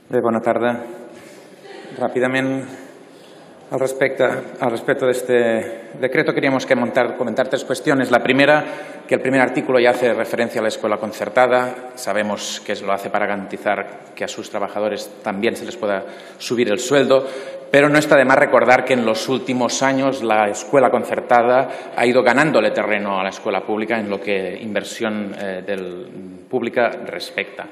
Bona tarda. Ràpidament, al respecto de este decreto, queríamos comentar tres cuestiones. La primera, que el primer artículo ya hace referencia a la escuela concertada. Sabemos que lo hace para garantizar que a sus trabajadores también se les pueda subir el sueldo, pero no está de más recordar que en los últimos años la escuela concertada ha ido ganándole terreno a la escuela pública en lo que inversión pública respecta.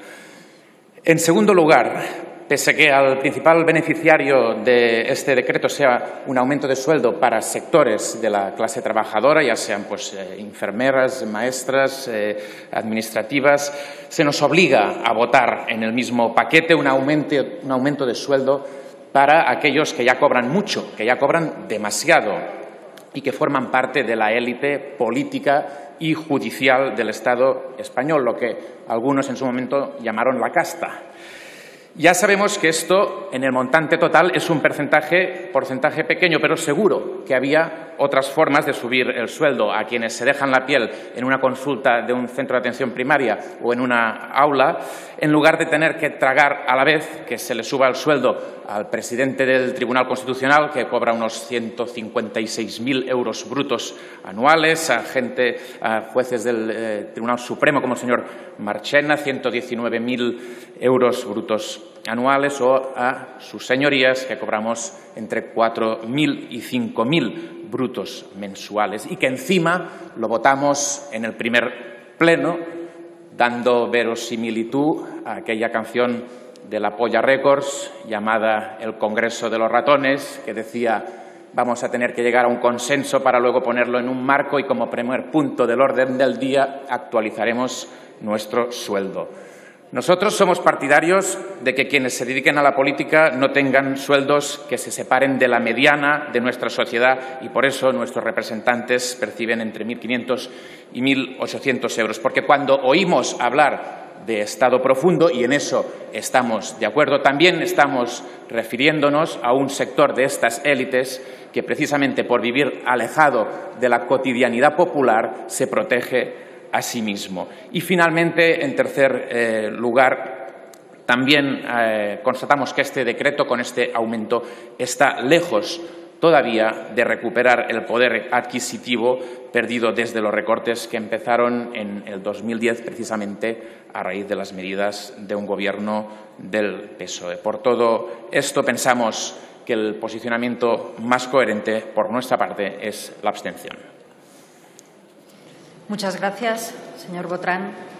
En segundo lugar, pese a que el principal beneficiario de este decreto sea un aumento de sueldo para sectores de la clase trabajadora, ya sean enfermeras, maestras, administrativas, se nos obliga a votar en el mismo paquete un aumento de sueldo para aquellos que ya cobran mucho, que ya cobran demasiado y que forman parte de la élite política y judicial del Estado español, lo que algunos en su momento llamaron la casta. Ya sabemos que esto, en el montante total, es un porcentaje pequeño, pero seguro que había otras formas de subir el sueldo a quienes se dejan la piel en una consulta de un centro de atención primaria o en una aula, en lugar de tener que tragar a la vez que se le suba el sueldo al presidente del Tribunal Constitucional, que cobra unos 156.000 euros brutos anuales, a jueces del Tribunal Supremo como el señor Marchena, 119.000 euros brutos anuales, o a sus señorías, que cobramos entre 4.000 y 5.000 brutos mensuales, y que encima lo votamos en el primer pleno, dando verosimilitud a aquella canción de la Polla Records llamada El Congreso de los Ratones, que decía: vamos a tener que llegar a un consenso para luego ponerlo en un marco y como primer punto del orden del día actualizaremos nuestro sueldo. Nosotros somos partidarios de que quienes se dediquen a la política no tengan sueldos que se separen de la mediana de nuestra sociedad, y por eso nuestros representantes perciben entre 1.500 y 1.800 euros. Porque cuando oímos hablar de Estado profundo, y en eso estamos de acuerdo, también estamos refiriéndonos a un sector de estas élites que precisamente por vivir alejado de la cotidianidad popular se protege a sí mismo. Y finalmente, en tercer lugar, también constatamos que este decreto, con este aumento, está lejos todavía de recuperar el poder adquisitivo perdido desde los recortes que empezaron en el 2010, precisamente a raíz de las medidas de un gobierno del PSOE. Por todo esto, pensamos que el posicionamiento más coherente por nuestra parte es la abstención. Muchas gracias, señor Botran.